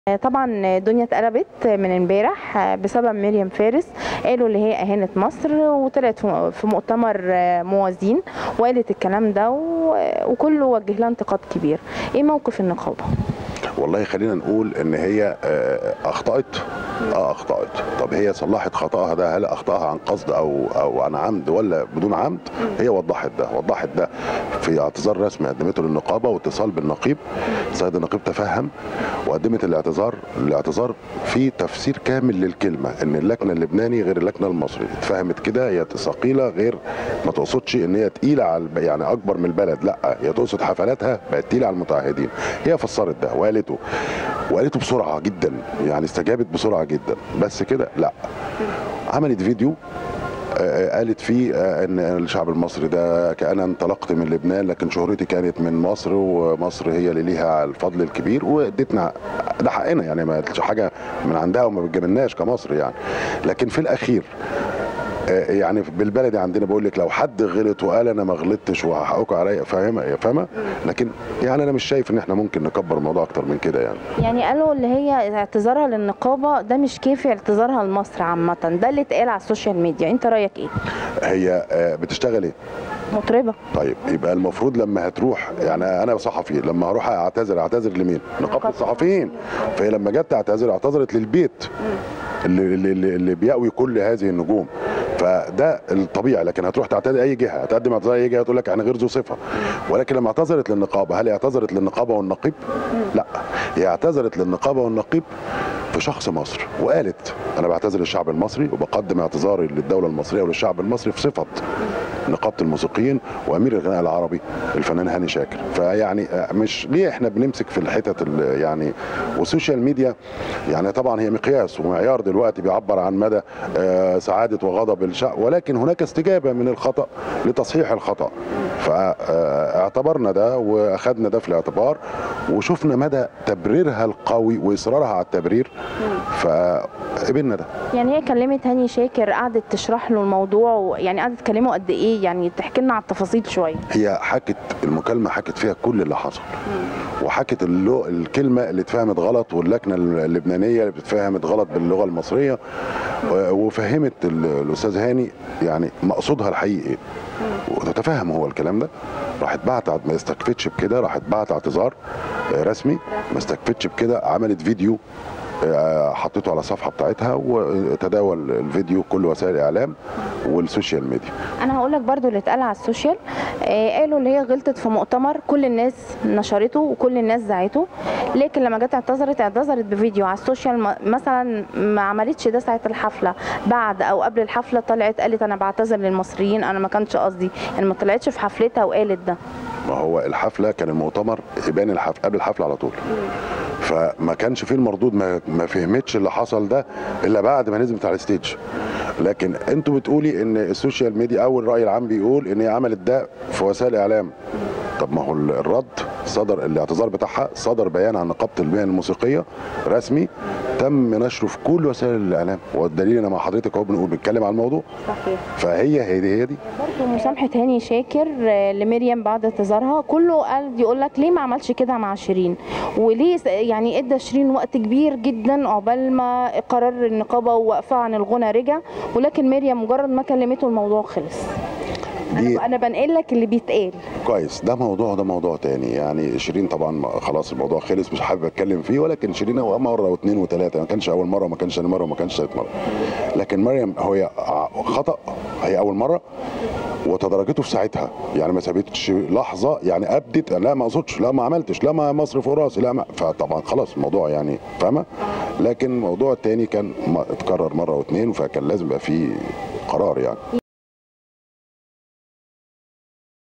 طبعا الدنيا اتقلبت من امبارح بسبب مريم فارس. قالوا اللي هي اهانت مصر، وطلعت في مؤتمر موازين وقالت الكلام ده وكله وجه لها انتقاد كبير. ايه موقف النقابه؟ والله خلينا نقول ان هي اخطأت. اخطأت. طب هي صلحت خطأها ده، هل اخطأها عن قصد او عن عمد ولا بدون عمد؟ هي وضحت ده في اعتذار رسمي قدمته للنقابه واتصال بالنقيب. السيد النقيب تفهم وقدمت الاعتذار فيه تفسير كامل للكلمه، ان اللجنه اللبناني غير اللجنه المصري. اتفهمت كده، هي ثقيله، غير ما تقصدش ان هي تقيله على يعني اكبر من البلد، لا هي تقصد حفلاتها بقت تقيله على المتعهدين. هي فسرت ده وقالته بسرعه جدا، يعني استجابت بسرعه جدا. بس كده لا، عملت فيديو قالت فيه ان الشعب المصري ده كأنا انطلقت من لبنان، لكن شهرتي كانت من مصر، ومصر هي اللي ليها الفضل الكبير، وادتنا ده حقنا، يعني ما قالتش حاجه من عندها وما بتجاملناش كمصر يعني. لكن في الاخير يعني بالبلدي عندنا بقول لك، لو حد غلط وقال انا ما غلطتش وحقكم عليا، فاهمه؟ لكن يعني انا مش شايف ان احنا ممكن نكبر الموضوع اكتر من كده يعني قالوا اللي هي اعتذارها للنقابه ده مش كافي، اعتذارها لمصر عامه، ده اللي اتقال على السوشيال ميديا. انت رايك ايه؟ هي بتشتغل ايه؟ مطربه. طيب يبقى المفروض لما هتروح، يعني انا صحفي لما هروح اعتذر لمين؟ نقابه الصحفيين. فهي لما جت تعتذر اعتذرت للبيت اللي بيأوي كل هذه النجوم، فده الطبيعي. لكن هتروح تعتذر اي جهه، هتقدم اعتذار اي جهه تقول لك احنا غير ذو صفه. ولكن لما اعتذرت للنقابه، هل اعتذرت للنقابه والنقيب؟ لا، هي اعتذرت للنقابه والنقيب في شخص مصر، وقالت انا بعتذر للشعب المصري وبقدم اعتذاري للدوله المصريه وللشعب المصري في صفه نقابه الموسيقيين وامير الغناء العربي الفنان هاني شاكر. فيعني مش ليه احنا بنمسك في الحتت يعني. والسوشيال ميديا يعني طبعا هي مقياس ومعيار دلوقتي بيعبر عن مدى سعاده وغضب الشعب، ولكن هناك استجابه من الخطا لتصحيح الخطا. فاعتبرنا ده واخذنا ده في الاعتبار، وشفنا مدى تبريرها القوي واصرارها على التبرير، فقبلنا ده. يعني هي كلمت هاني شاكر، قعدت تشرح له الموضوع، يعني قعدت تكلمه قد ايه؟ يعني تحكي لنا على التفاصيل شويه. هي حكت المكالمه، حكت فيها كل اللي حصل، وحكت الكلمه اللي اتفهمت غلط، واللكنه اللبنانيه اللي اتفهمت غلط باللغه المصريه، وفهمت الاستاذ هاني يعني مقصودها الحقيقي، وتتفهم هو الكلام ده. راحت بعت، ما استكفتش بكده، راحت بعت اعتذار رسمي، ما استكفتش بكده، عملت فيديو حطيته على الصفحه بتاعتها، وتداول الفيديو كل وسائل الاعلام والسوشيال ميديا. انا هقول لك برضو اللي اتقال على السوشيال، قالوا اللي هي غلطت في مؤتمر، كل الناس نشرته وكل الناس زعته، لكن لما جت اعتذرت بفيديو على السوشيال. مثلا ما عملتش ده ساعه الحفله، بعد او قبل الحفله طلعت قالت انا بعتذر للمصريين، انا ما كانش قصدي، يعني ما طلعتش في حفلتها وقالت ده. ما هو الحفله كان المؤتمر يبان قبل الحفله على طول، فما كانش فيه المردود، ما فهمتش اللي حصل ده الا بعد ما نزلت على الستيج. لكن انتوا بتقولي ان السوشيال ميديا او الراي العام بيقول ان هي عملت ده في وسائل الاعلام. طب ما هو الرد صدر، الاعتذار بتاعها صدر بيان عن نقابه المهن الموسيقيه رسمي، تم نشره في كل وسائل الاعلام، والدليل انا مع حضرتك اهو بنتكلم عن الموضوع. صحيح. فهي دي برضه مسامحه هاني شاكر لمريم بعد اعتذارها، كله قال يقول لك ليه ما عملش كده مع شيرين، وليه يعني ادى شيرين وقت كبير جدا عقبال ما قرار النقابه ووقفها عن الغنى رجع، ولكن مريم مجرد ما كلمته الموضوع خلص. انا بنقل لك اللي بيتقال. كويس، ده موضوع تاني. يعني شيرين طبعا خلاص الموضوع خلص، مش حابب اتكلم فيه، ولكن شيرين هو مره واثنين وثلاثه، ما كانش اول مره وما كانش ثاني مره وما كانش ثالث مره. لكن مريم هي خطا، هي اول مره وتدرجته في ساعتها، يعني ما سابتش لحظه، يعني ابدت لا ما اقصدش، لا ما عملتش، لا ما مصر فوق راسي، لا ما، فطبعا خلاص الموضوع يعني فاهمه. لكن الموضوع الثاني كان اتكرر مره واثنين، فكان لازم يبقى فيه قرار يعني.